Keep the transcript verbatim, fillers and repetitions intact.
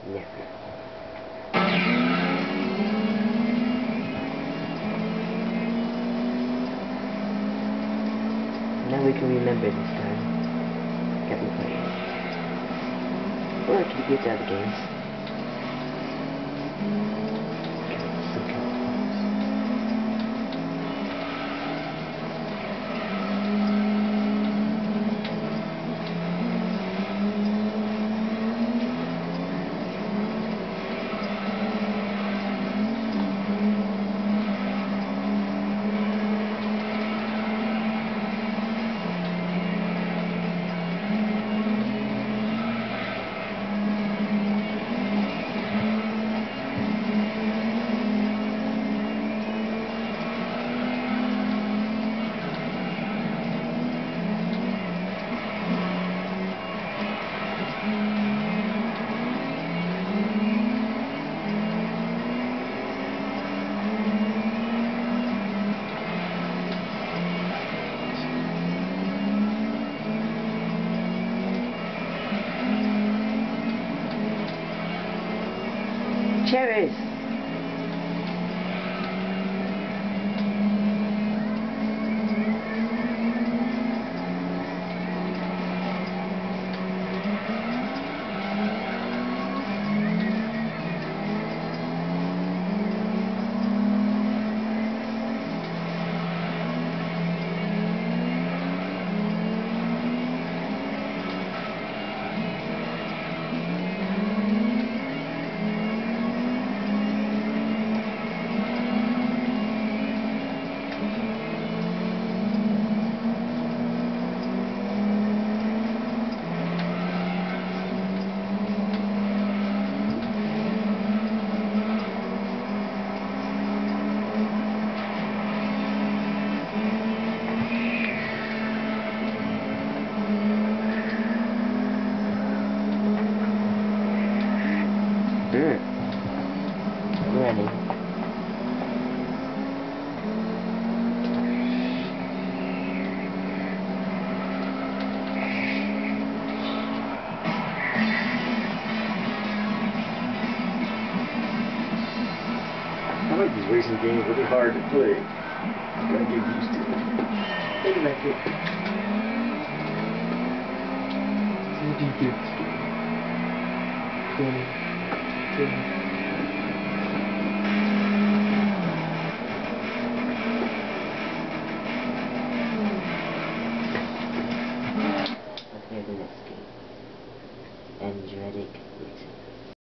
Never. Now we can remember this time. Got me playing. Or I can get the other games. So cool. Cherries! Mm. Ready. I like these racing games, but they're hard to play. You gotta get used to it. Think like it. What do you do? Twenty, twenty.